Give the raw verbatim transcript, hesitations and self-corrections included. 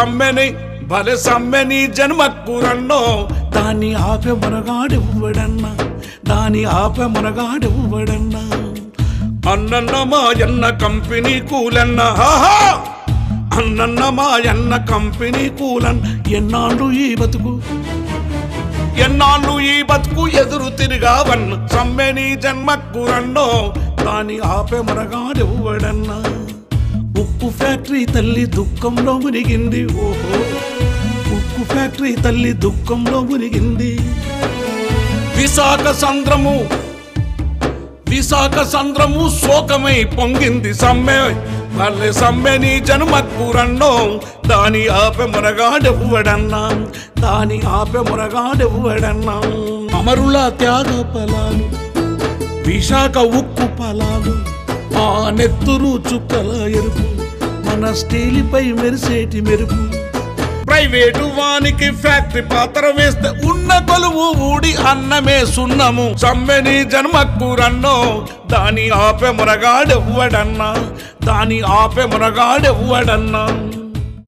సమ్మెని భలే సమ్మెని జన్మక్కురన్నో దాన్ని ఆపే మనగాడెవ్వడన్నా దాని ఆపే మనగాడెవ్వడన్నా అన్నన్న మాయన్న కంపెనీ కూలన్న హాహా అన్నన్న మాయన్న కంపెనీ కూలన్ ఎన్నాళ్ళు ఈ బతుకు ఎన్నాళ్ళు ఈ బతుకు ఎదురు తిరిగావన్న సమ్మెని జన్మక్కురన్నో దాని ఆపే మనగాడెవ్వడన్నా ఉక్కు ఫ్యాక్టరీ తల్లి దుఃఖంలో మునిగింది ఓహో ఉక్కు ఫ్యాక్టరీ తల్లి దుఃఖంలో మునిగింది విశాఖ సంద్రము విశాఖ సంద్రము శోకమై పొంగింది సమ్మె భలే సమ్మెని జన్మక్కురన్నో దాని ఆపే మునగాడెవ్వడన్నా దాని ఆపే మునగాడెవ్వడన్నా అమరుల త్యాగ ఫలాలు విశాఖ ఉక్కు ఫలాలు ఆ నెత్తురు చుక్కల ఎరుపు మన స్టీలిపై మెరిసేటి మెరుపు ప్రైవేటు వానికి ఫ్యాక్టరీ పాత్ర వేస్తే ఉన్న కొలువు ఊడి అన్నమే సున్నము సమ్మెని జన్మక్కురన్నో దాని ఆపే మునగాడెవ్వడన్నా దాని ఆపే మునగాడెవ్వడన్నా